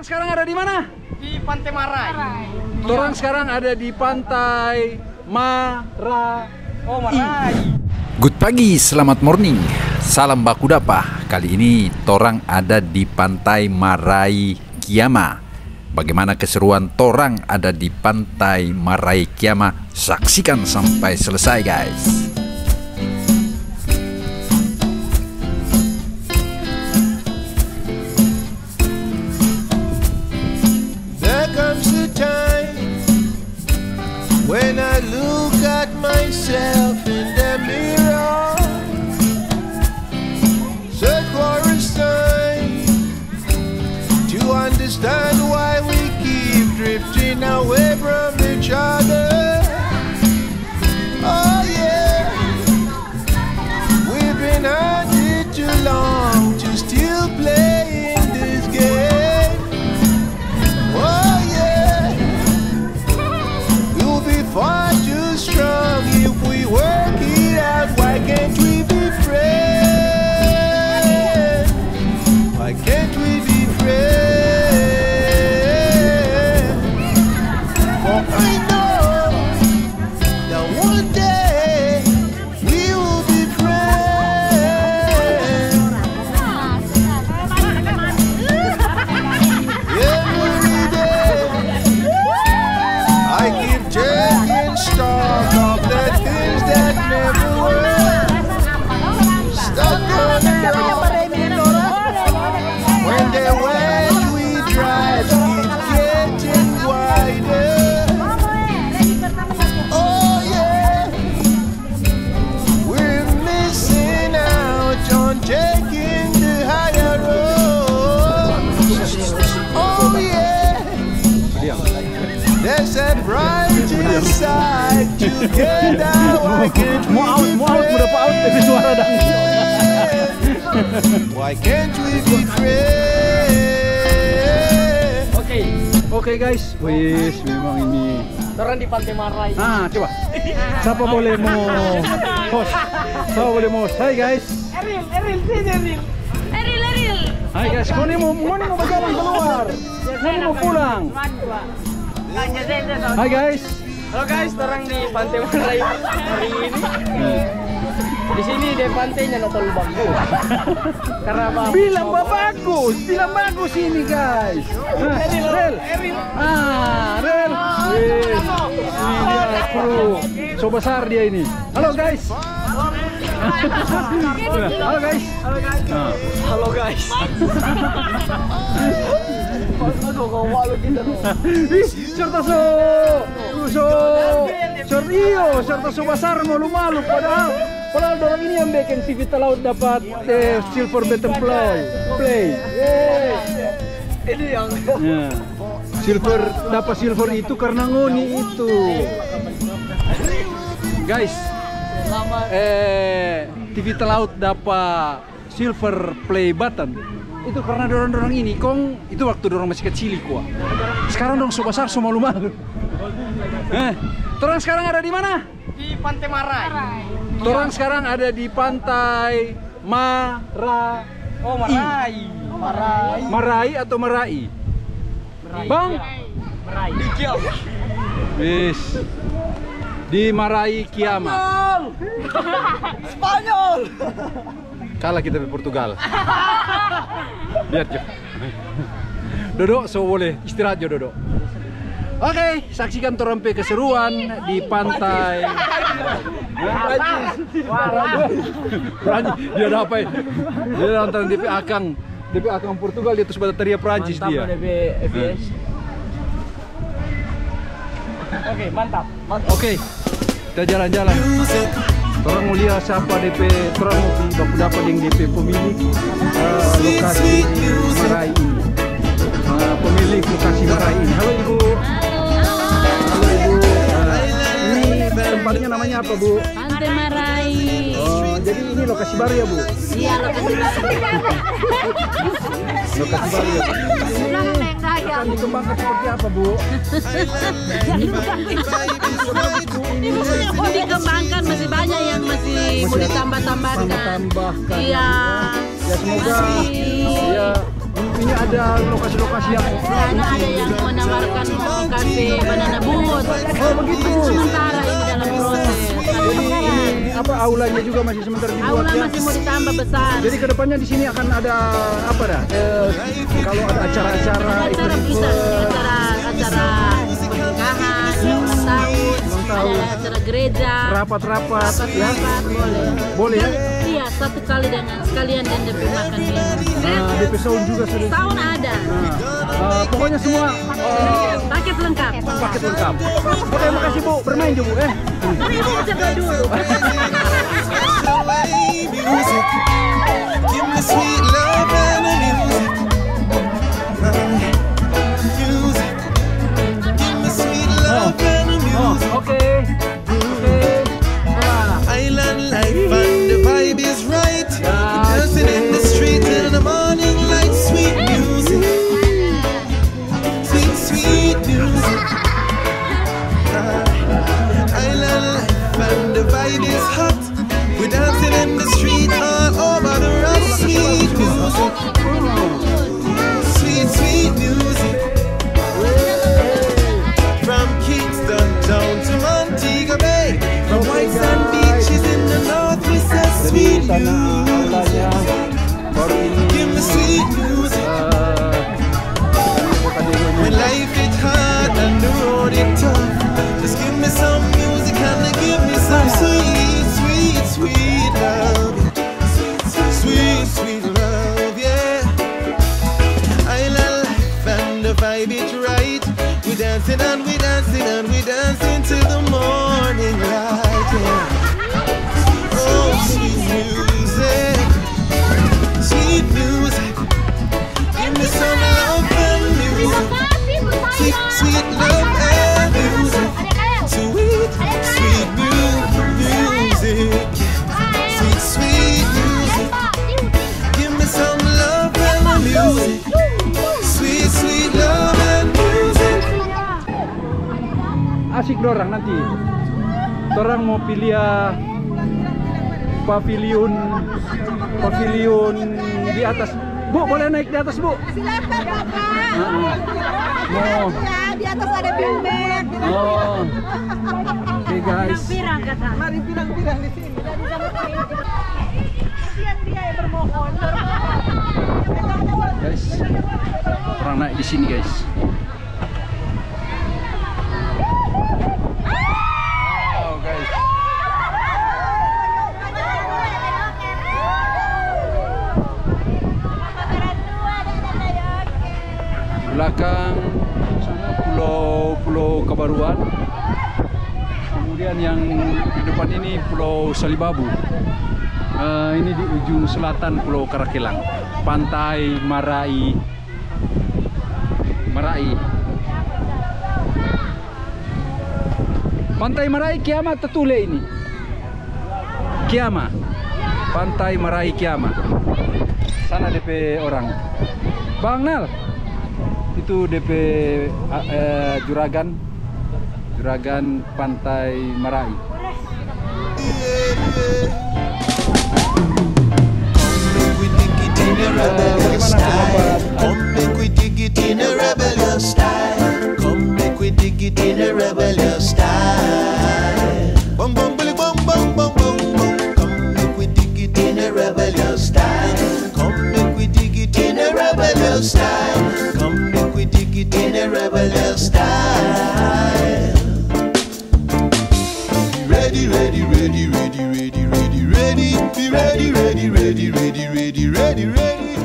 Sekarang ada di mana? Di Pantai Marai. Torang sekarang ada di Pantai Marai. Oh, Marai. Good pagi, selamat morning. Salam baku dapa. Kali ini torang ada di Pantai Marai Kiama. Bagaimana keseruan torang ada di Pantai Marai Kiama? Saksikan sampai selesai, guys. When I look at myself in the mirror, search for a sign to understand why we keep drifting away from each other. Oh yeah, we've been at it too long to still playing this game. Oh yeah, we'll be far too strong if we work it out. Why can't we be friends? Why can't we be friends? For I know that one day we will be friends. Every day I keep taking stock of the things that never were. Stuck on the road when the waves we drive keep getting wider. Oh yeah, we're missing out on taking the higher road. Oh yeah, there's a brighter side together. Why can't we be friends? Why can't we be friends? Oke guys, wis memang ini. Orang di Pantai Marai. Coba. Siapa boleh mau host? Siapa boleh mau host? Hai guys. Eril. Hai guys, kau nih mau berjalan keluar. Kau mau pulang. Hai guys. Halo guys, orang di Pantai Marai hari ini. Di sini di pantainya nonton bagus. Karena apa? Bilang bagus ini guys. Rel. Rel. Ini dia kru. So besar dia ini. Halo guys. Halo guys. Halo guys. Serta so besar malu-malu padahal orang ini yang bikin TV Laut dapat silver button play. Ini yang dapat silver itu karena ngoni itu. Guys, TV Laut dapat silver play button itu karena dorong ini itu waktu dorong masih kecil kuah. Sekarang dong so besar so malu-malu. Torang sekarang ada di mana? di Pantai Marai. Torang sekarang ada di Pantai Marai. Oh, Marai. Marai atau Marai? Bang? Marai. Wis. Di Marai Kiama. Spanyol. Kalah kita di Portugal. Lihat Jo. Dodok, so boleh istirahat Jo Dodok. Oke, saksikan torang pe keseruan di pantai. Prancis, dia ada apa? Dia nonton DP Akang Portugal, dia terus pada teriak Prancis dia. Oke, mantap. Oke, kita jalan-jalan. Torang mau lihat siapa DP, torang mau baku dapat yang DP pemilik lokasi Marai ini. Pemilik lokasi Marai ini. Halo Ibu. Halo Ibu. Ini tempatnya namanya apa Bu? Pantai Marai. Oh, jadi ini lokasi baru ya Bu? Iya, lokasi baru. Lokasi baru ya Bu? Akan dikembangkan seperti apa Bu? Oh, dikembangkan, masih banyak yang masih mau ditambah-tambahkan. Tambahkan. Iya. Ya semoga ya ini ada lokasi-lokasi yang Sana ada yang menawarkan mau kasih banana boat. oh begitu. Masih sementara ini dalam proses. Jadi ini apa aulanya juga masih sementara dibuat Aula ya. masih mau ditambah besar. Jadi kedepannya di sini akan ada apa dah? Kalau ada acara-acara Acara bisa, acara pernikahan, ulang tahun, ada acara gereja, rapat-rapat ya. rapat boleh. Boleh ya? Iya, satu kali dengan sekalian dan DP makan minum. DP sound juga sudah. Tahun ada. Pokoknya semua Paket lengkap. paket lengkap. Oke, makasih Bu, bermain juga Bu Tapi ibu jaga dulu. Music, give me sweet love and the music. Music, give me sweet love and the music. Oke. Island life and the vibe is right. Dancing in the street in the morning light, sweet music, sweet sweet music. Island life and the vibe is hot. We're dancing in the street all over the road. Sweet music, sweet sweet music. From Kingston down to Montego Bay, from white sand beaches in the north, we say sweet music. Baru ini Give me sweet music. When life is hard and the road is tough, just give me some music and give me some sweet, sweet, sweet love. Sweet, sweet love, yeah. Island life and the vibe is right. We dancing and we dancing and we dancing till the morning light, yeah. Oh, sweet music, sweet music. Give me some love and music. Sweet, sweet love and music. Sweet, sweet music. Sweet, sweet music. Give me some love and music. Sweet, sweet love and music. asik dorang nanti. Dorang mau pilih pavilion di atas. Bu, boleh naik di atas, Bu? Silakan Bapak. Mau. Ya, di atas ada bebek. Oh. Oke, guys. Pirang kata. Mari bilang-bilang di sini. Kasihan dia yang bermohon. Guys. Orang naik di sini, guys. Wow, guys. Belakang sana pulau Kabaruan, kemudian yang di depan ini Pulau Salibabu. Ini di ujung selatan Pulau Karakelang, Pantai Marai. Pantai Marai Kiama Tetule ini. Kiama. Pantai Marai Kiama. Sana DP orang. Bang Nal. Itu DP Juragan Pantai Marai. Come make we dig it in a rebellious style. Come make we dig it in a rebellious style. Bum bum billy bum bum bum bum bum. Come make we dig it in a rebellious style. Come make we dig it in a rebellious style. Come make we dig it in a rebellious style. Ready, ready, ready, ready, ready, ready, ready. Be ready, ready, ready, ready, ready, ready, ready.